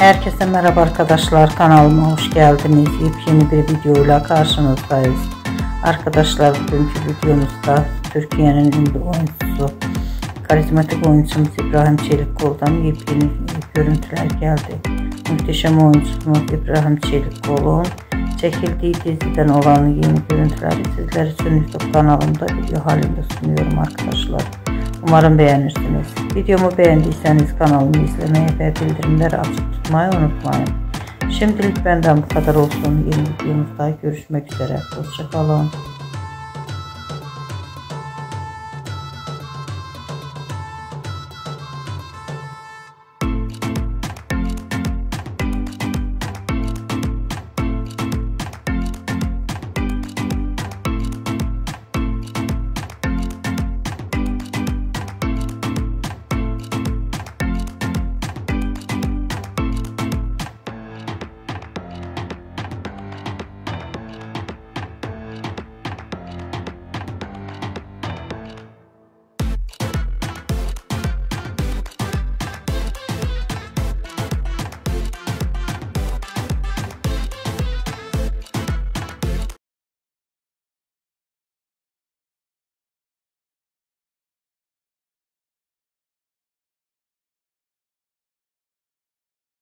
Herkese merhaba arkadaşlar, kanalıma hoş geldiniz. Yepyeni bir videoyla karşınızdayız. Arkadaşlar, bugünkü videomuzda Türkiye'nin ünlü oyuncusu, karizmatik oyuncumuz İbrahim Çelikkol'dan yepyeni görüntüler geldi. Muhteşem oyuncumuz İbrahim Çelikkol'un çekildiği diziden olan yeni görüntüleri sizler için YouTube kanalımda video halinde sunuyorum arkadaşlar. Umarım beğenirsiniz. Videomu beğendiyseniz kanalımı izlemeyi ve bildirimleri açık tutmayı unutmayın. Şimdilik benden bu kadar olsun. Yeni videomuzda görüşmek üzere. Hoşça kalın.